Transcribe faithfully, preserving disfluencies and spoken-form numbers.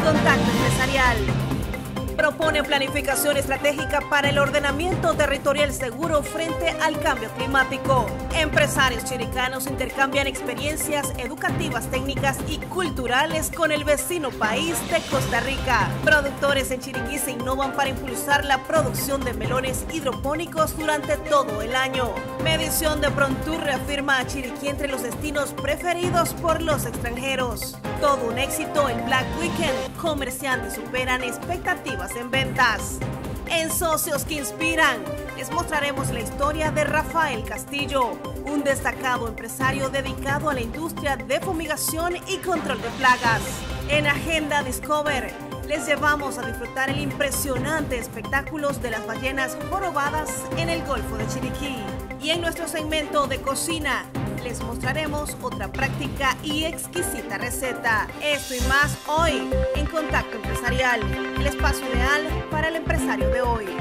Contacto Empresarial propone planificación estratégica para el ordenamiento territorial seguro frente al cambio climático. Empresarios chiricanos intercambian experiencias educativas, técnicas y culturales con el vecino país de Costa Rica. Productores en Chiriquí se innovan para impulsar la producción de melones hidropónicos durante todo el año. Medición de Prontour reafirma a Chiriquí entre los destinos preferidos por los extranjeros. Todo un éxito el Black Weekend. Comerciantes superan expectativas en ventas. En Socios que Inspiran, les mostraremos la historia de Rafael Castillo, un destacado empresario dedicado a la industria de fumigación y control de plagas. En Agenda Discover, les llevamos a disfrutar el impresionante espectáculo de las ballenas jorobadas en el Golfo de Chiriquí. Y en nuestro segmento de cocina, les mostraremos otra práctica y exquisita receta. Esto y más hoy en Contacto Empresarial, el espacio ideal para el empresario de hoy.